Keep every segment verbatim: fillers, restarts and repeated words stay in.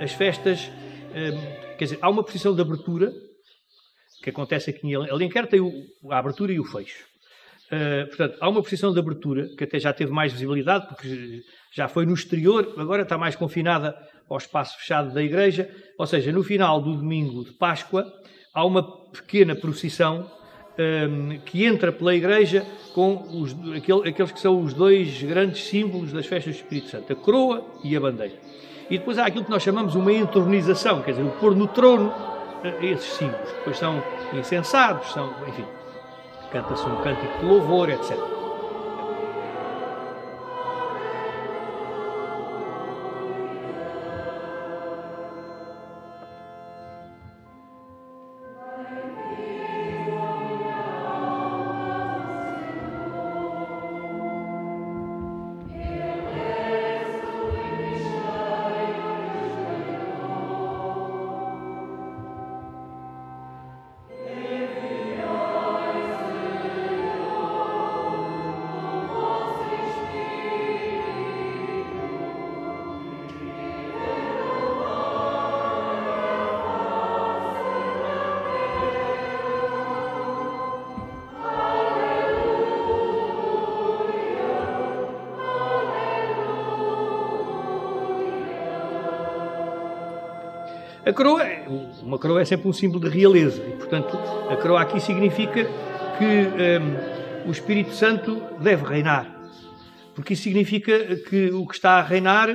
as festas, um, quer dizer, há uma procissão de abertura, que acontece aqui em Alenquer, tem o, a abertura e o fecho. Uh, portanto, há uma procissão de abertura, que até já teve mais visibilidade, porque já foi no exterior, agora está mais confinada ao espaço fechado da igreja, ou seja, no final do domingo de Páscoa, há uma pequena procissão um, que entra pela igreja com os, aquele, aqueles que são os dois grandes símbolos das festas do Espírito Santo, a coroa e a bandeira. E depois há aquilo que nós chamamos uma entronização, quer dizer, o pôr no trono uh, esses símbolos, que depois são incensados, são, enfim, canta-se um cântico de louvor, etcétera. A coroa, uma coroa é sempre um símbolo de realeza e, portanto, a coroa aqui significa que um, o Espírito Santo deve reinar. Porque isso significa que o que está a reinar,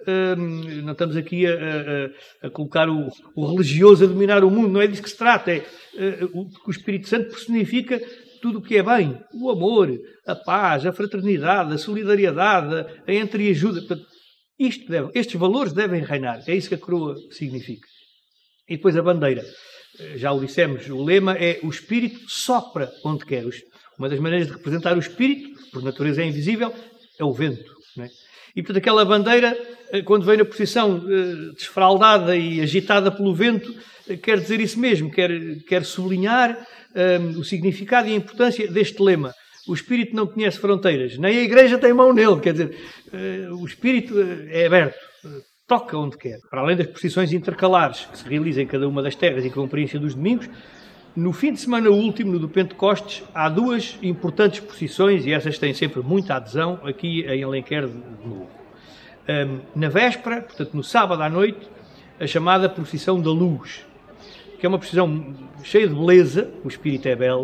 um, não estamos aqui a, a, a colocar o, o religioso a dominar o mundo, não é disso que se trata. É, uh, o, o Espírito Santo personifica tudo o que é bem, o amor, a paz, a fraternidade, a solidariedade, a entreajuda. Portanto, isto deve, estes valores devem reinar. É isso que a coroa significa. E depois a bandeira. Já o dissemos, o lema é o Espírito sopra onde quer. Uma das maneiras de representar o Espírito, por natureza é invisível, é o vento. Não é? E, portanto, aquela bandeira, quando vem na posição desfraldada e agitada pelo vento, quer dizer isso mesmo, quer, quer sublinhar um, o significado e a importância deste lema. O Espírito não conhece fronteiras, nem a Igreja tem mão nele, quer dizer, uh, o Espírito é aberto, uh, toca onde quer. Para além das procissões intercalares que se realizam em cada uma das terras e com a preencha dos domingos, no fim de semana último, no do Pentecostes, há duas importantes procissões, e essas têm sempre muita adesão, aqui em Alenquer de novo. Um, na véspera, portanto no sábado à noite, a chamada procissão da luz, que é uma procissão cheia de beleza, o Espírito é belo,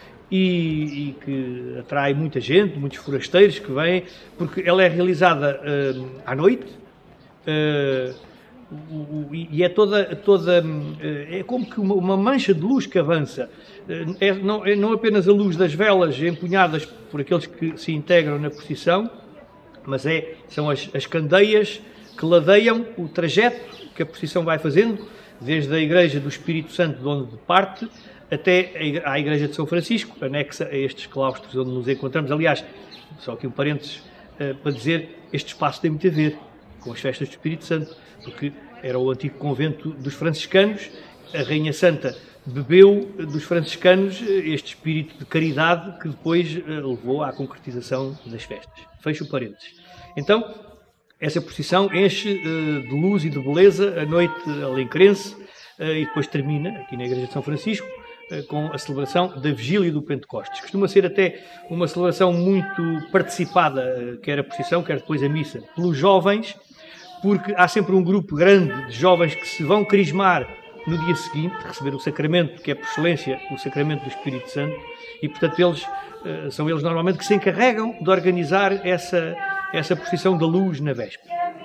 E, e que atrai muita gente, muitos forasteiros que vêm, porque ela é realizada uh, à noite uh, o, o, e é toda, toda uh, é como que uma, uma mancha de luz que avança. Uh, é, não, é não apenas a luz das velas empunhadas por aqueles que se integram na procissão, mas é, são as, as candeias que ladeiam o trajeto que a procissão vai fazendo, desde a Igreja do Espírito Santo, de onde parte, até à Igreja de São Francisco, anexa a estes claustros onde nos encontramos. Aliás, só aqui um parênteses uh, para dizer, este espaço tem muito a ver com as festas do Espírito Santo, porque era o antigo convento dos franciscanos, a Rainha Santa bebeu dos franciscanos este espírito de caridade que depois uh, levou à concretização das festas. Fecho o parênteses. Então, essa procissão enche uh, de luz e de beleza a noite alencrense uh, e depois termina, aqui na Igreja de São Francisco, com a celebração da Vigília do Pentecostes. Costuma ser até uma celebração muito participada, quer a procissão, quer depois a missa, pelos jovens, porque há sempre um grupo grande de jovens que se vão crismar no dia seguinte, receber o sacramento, que é por excelência o sacramento do Espírito Santo, e portanto eles, são eles normalmente que se encarregam de organizar essa, essa procissão da luz na véspera.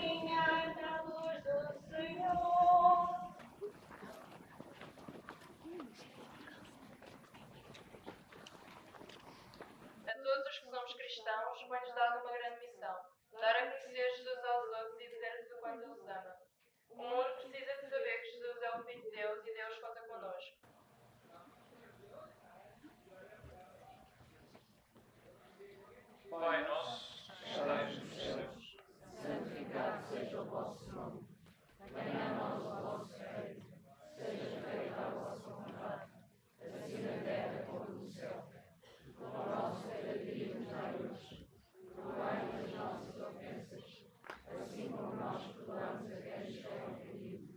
Pai nosso, que estais nos céus, santificado seja o vosso nome. Venha a nós o vosso reino. Seja feita a vossa vontade, assim na terra como no céu. O pão nosso de cada dia nos dai hoje. Perdoai as nossas ofensas, assim como nós perdoamos a quem nos tem ofendido.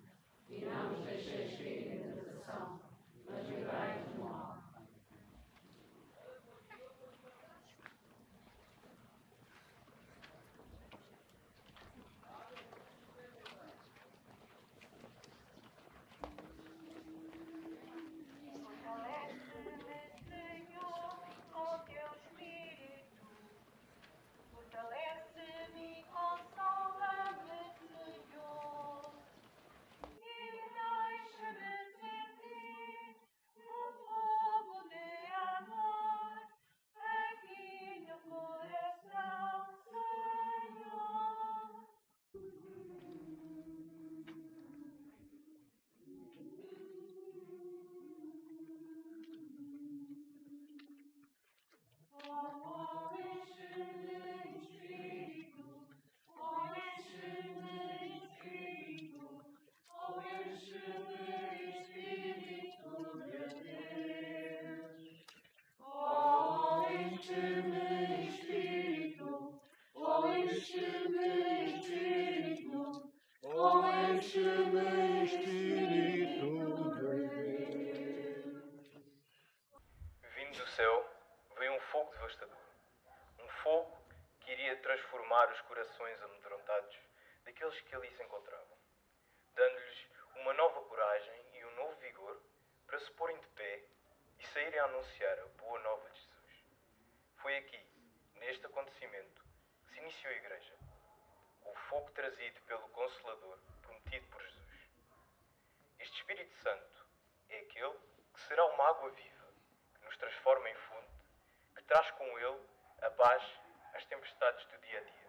do céu veio um fogo devastador. Um fogo que iria transformar os corações amedrontados daqueles que ali se encontravam, dando-lhes uma nova coragem e um novo vigor para se porem de pé e saírem a anunciar a boa nova de Jesus. Foi aqui, neste acontecimento, que se iniciou a Igreja, o fogo trazido pelo Consolador prometido por Jesus. Este Espírito Santo é aquele que será uma água viva, que nos transforma em fonte, que traz com ele a paz às tempestades do dia a dia.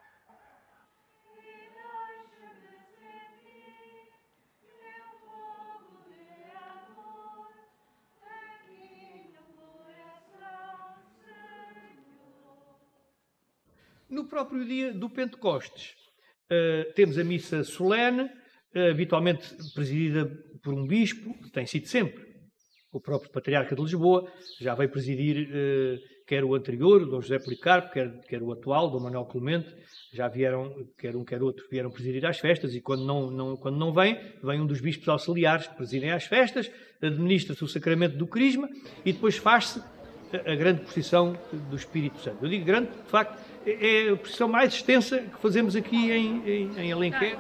No próprio dia do Pentecostes, uh, temos a missa solene, uh, habitualmente presidida por um bispo, que tem sido sempre o próprio Patriarca de Lisboa, já veio presidir uh, quer o anterior, Dom José Policarpo, quer, quer o atual, Dom Manuel Clemente, já vieram, quer um quer outro, vieram presidir às festas, e quando não, não, quando não vem, vem um dos bispos auxiliares que presidem às festas, administra-se o sacramento do Crisma, e depois faz-se a, a grande procissão do Espírito Santo. Eu digo grande, de facto, é a procissão mais extensa que fazemos aqui em, em, em Alenquer.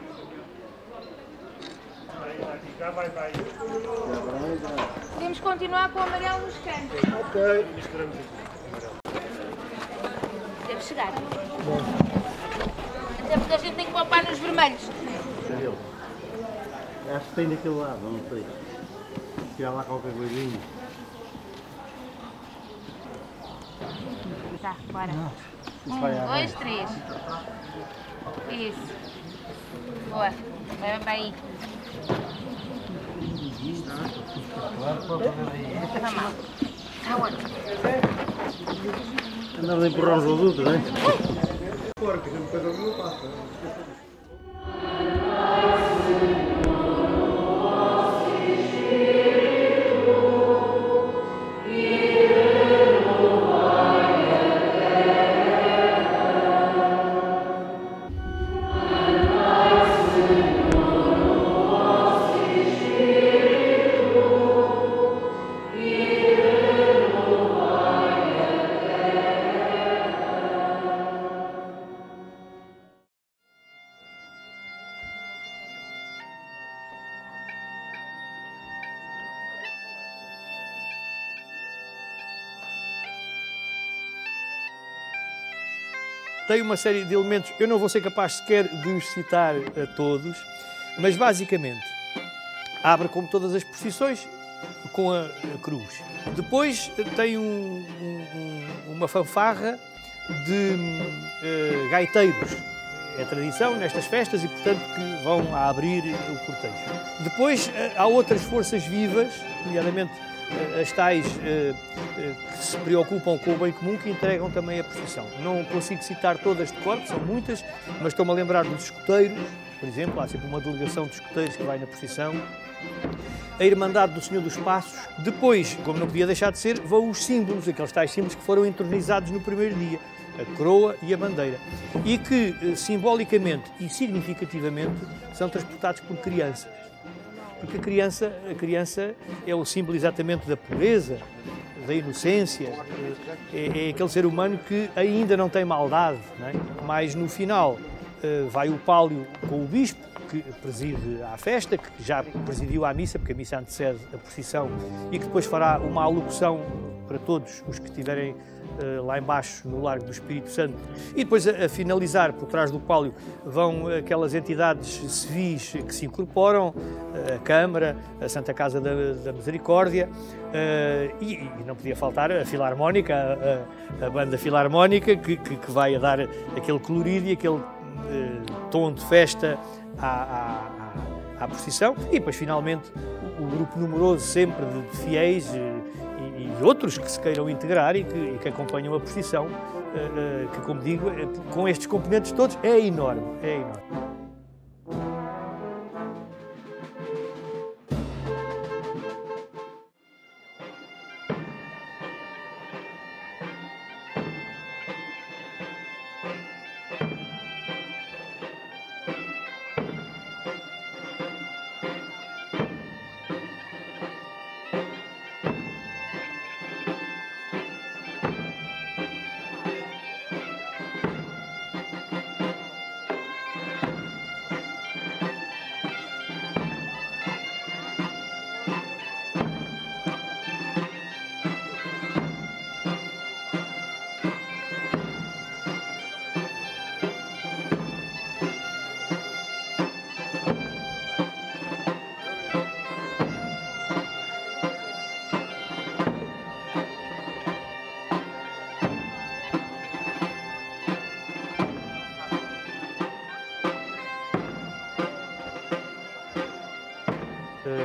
Podemos continuar com o amarelo nos cantos. Ok. Deve chegar. Até porque a gente tem que poupar nos vermelhos. Acho que tem daquele lado, não sei. Tirar lá qualquer coisinha. Tá, bora. Um, dois, três. Isso. Boa. Vai para aí. Vamos. Aonde? Andamos a empurrar uns aos outros, não é? Tem uma série de elementos, eu não vou ser capaz sequer de os citar a todos, mas basicamente abre, como todas as procissões, com a, a cruz. Depois tem um, um, uma fanfarra de uh, gaiteiros. É tradição nestas festas e, portanto, que vão a abrir o cortejo. Depois uh, há outras forças vivas, nomeadamente uh, as tais uh, uh, que se preocupam com o bem comum, que entregam também a procissão. Não consigo citar todas de cor, são muitas, mas estou-me a lembrar dos escuteiros, por exemplo, há sempre uma delegação de escuteiros que vai na procissão. A Irmandade do Senhor dos Passos. Depois, como não podia deixar de ser, vão os símbolos, aqueles tais símbolos que foram entronizados no primeiro dia, a coroa e a bandeira, e que simbolicamente e significativamente são transportados por crianças. Porque a criança, a criança é o símbolo exatamente da pureza, da inocência, é, é aquele ser humano que ainda não tem maldade, não é? Mas no final vai o pálio com o bispo, que preside à festa, que já presidiu à missa, porque a missa antecede a procissão, e que depois fará uma alocução para todos os que estiverem uh, lá embaixo no Largo do Espírito Santo. E depois, a, a finalizar, por trás do pálio, vão aquelas entidades civis que se incorporam, a Câmara, a Santa Casa da, da Misericórdia, uh, e, e não podia faltar a Filarmónica, a, a, a banda Filarmónica, que, que, que vai a dar aquele colorido e aquele uh, tom de festa À, à, à procissão, e depois finalmente o, o grupo numeroso sempre de, de fiéis e, e, e outros que se queiram integrar e que, e que acompanham a procissão, uh, uh, que, como digo, uh, com estes componentes todos é enorme, é enorme.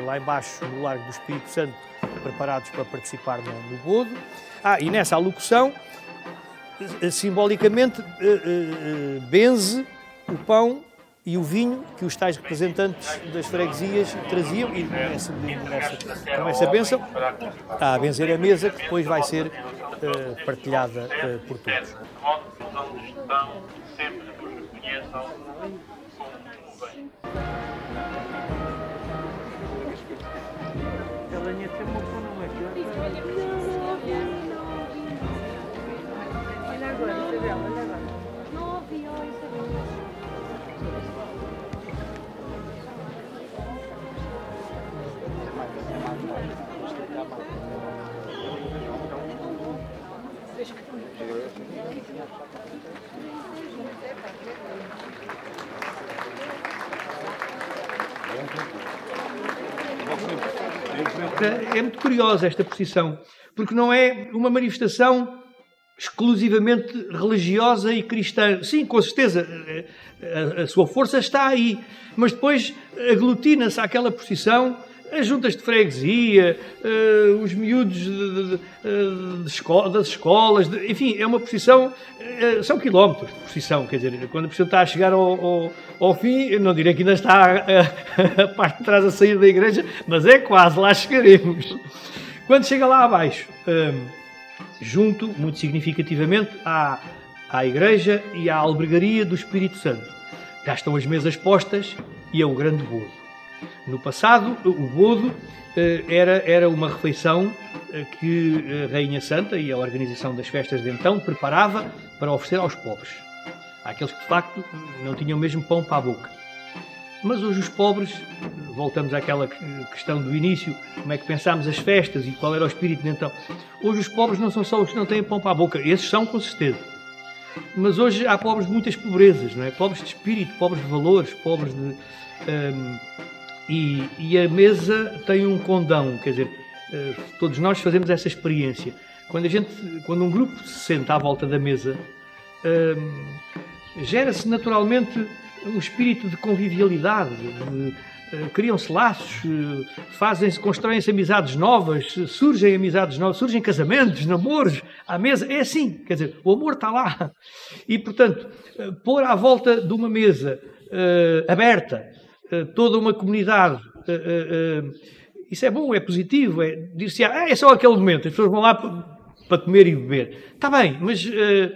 lá embaixo no Largo do Espírito Santo, preparados para participar no, no Bodo. Ah, e nessa alocução, simbolicamente, benze o pão e o vinho que os tais representantes das freguesias traziam, e nessa, nessa, com essa bênção está a benzer a mesa, que depois vai ser uh, partilhada uh, por todos. De modo que os anos estão sempre que os reconheçam como um bem. Ela tinha que ser uma boa, não é? Olha agora, Isabel, olha agora. Não ouvi, olha Isabel. É muito curiosa esta procissão, porque não é uma manifestação exclusivamente religiosa e cristã. Sim, com certeza, a, a sua força está aí, mas depois aglutina-se àquela procissão as juntas de freguesia, uh, os miúdos de, de, de, de esco das escolas, de, enfim, é uma procissão, uh, são quilómetros de procissão, quer dizer, quando a procissão está a chegar ao, ao, ao fim, eu não direi que ainda está a, a, a parte de trás a sair da igreja, mas é quase, lá chegaremos. Quando chega lá abaixo, um, junto, muito significativamente, à, à igreja e à albergaria do Espírito Santo, já estão as mesas postas e é o grande bodo. No passado, o bodo era, era uma refeição que a Rainha Santa e a organização das festas de então preparava para oferecer aos pobres. Àqueles que, de facto, não tinham mesmo pão para a boca. Mas hoje os pobres, voltamos àquela questão do início, como é que pensámos as festas e qual era o espírito de então. Hoje os pobres não são só os que não têm pão para a boca, esses são com certeza. Mas hoje há pobres de muitas pobrezas, não é? Pobres de espírito, pobres de valores, pobres de... Hum, E, e a mesa tem um condão, quer dizer, todos nós fazemos essa experiência. Quando, a gente, quando um grupo se senta à volta da mesa, hum, gera-se naturalmente um espírito de convivialidade, de, uh, criam-se laços, uh, fazem-se, constroem-se amizades novas, surgem amizades novas, surgem casamentos, namoros, à mesa, é assim, quer dizer, o amor está lá. E, portanto, uh, pôr à volta de uma mesa uh, aberta, toda uma comunidade, uh, uh, uh, isso é bom, é positivo, é dir-se, ah, é só aquele momento, as pessoas vão lá para comer e beber. Está bem, mas uh,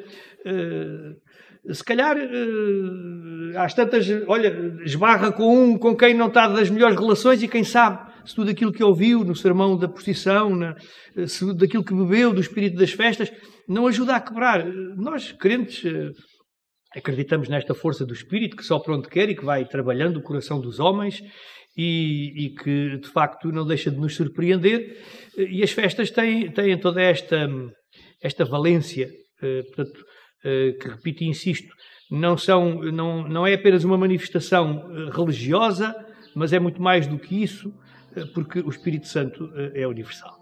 uh, se calhar uh, às tantas, olha, esbarra com um com quem não está das melhores relações e quem sabe se tudo aquilo que ouviu no sermão da procissão, na, se daquilo que bebeu do espírito das festas, não ajuda a quebrar. Nós, crentes, uh, acreditamos nesta força do Espírito que só por onde quer e que vai trabalhando o coração dos homens e, e que, de facto, não deixa de nos surpreender. E as festas têm, têm toda esta, esta valência, eh, portanto, eh, que, repito e insisto, não, são, não, não é apenas uma manifestação religiosa, mas é muito mais do que isso, porque o Espírito Santo é universal.